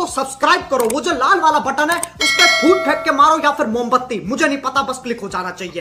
Subscribe करो, वो जो लाल वाला बटन है उस पर फूट फेंक के मारो या फिर मोमबत्ती, मुझे नहीं पता, बस क्लिक हो जाना चाहिए।